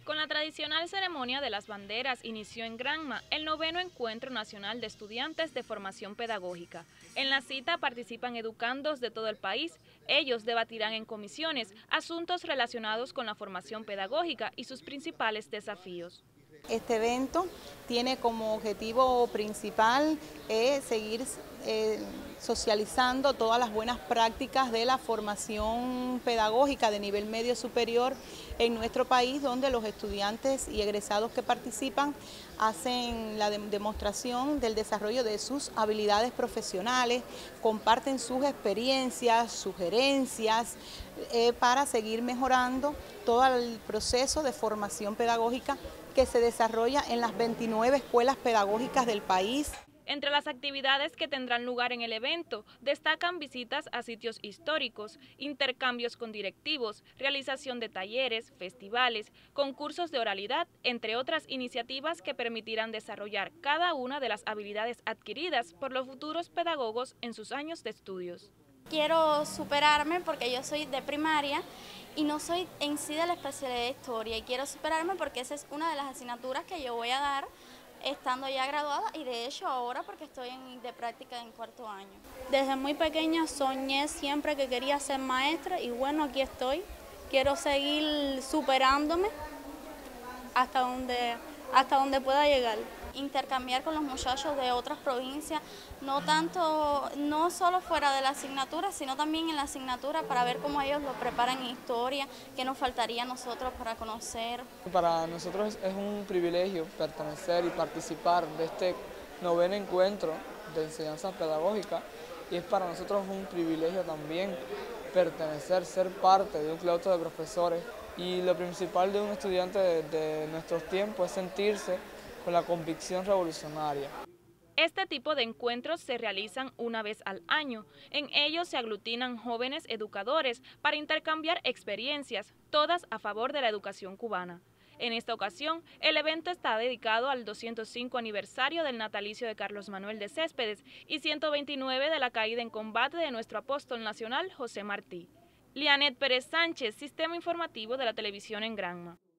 Con la tradicional ceremonia de las banderas inició en Granma el 9º Encuentro Nacional de Estudiantes de Formación Pedagógica. En la cita participan educandos de todo el país. Ellos debatirán en comisiones asuntos relacionados con la formación pedagógica y sus principales desafíos. Este evento tiene como objetivo principal seguir socializando todas las buenas prácticas de la formación pedagógica de nivel medio superior en nuestro país, donde los estudiantes y egresados que participan hacen la demostración del desarrollo de sus habilidades profesionales, comparten sus experiencias, sugerencias para seguir mejorando todo el proceso de formación pedagógica que se desarrolla en las 29 escuelas pedagógicas del país. Entre las actividades que tendrán lugar en el evento destacan visitas a sitios históricos, intercambios con directivos, realización de talleres, festivales, concursos de oralidad, entre otras iniciativas que permitirán desarrollar cada una de las habilidades adquiridas por los futuros pedagogos en sus años de estudios. Quiero superarme porque yo soy de primaria y no soy en sí de la especialidad de historia, y quiero superarme porque esa es una de las asignaturas que yo voy a dar estando ya graduada, y de hecho ahora porque estoy de práctica en 4º año. Desde muy pequeña soñé siempre que quería ser maestra y bueno, aquí estoy. Quiero seguir superándome hasta donde pueda llegar. Intercambiar con los muchachos de otras provincias, no solo fuera de la asignatura, sino también en la asignatura, para ver cómo ellos lo preparan en historia, qué nos faltaría a nosotros para conocer. Para nosotros es un privilegio pertenecer y participar de este 9º encuentro de enseñanza pedagógica, y es para nosotros un privilegio también pertenecer, ser parte de un claustro de profesores, y lo principal de un estudiante de nuestros tiempos es sentirse con la convicción revolucionaria. Este tipo de encuentros se realizan una vez al año. En ellos se aglutinan jóvenes educadores para intercambiar experiencias, todas a favor de la educación cubana. En esta ocasión, el evento está dedicado al 205 aniversario del natalicio de Carlos Manuel de Céspedes y 129 de la caída en combate de nuestro apóstol nacional José Martí. Lianet Pérez Sánchez, Sistema Informativo de la Televisión en Granma.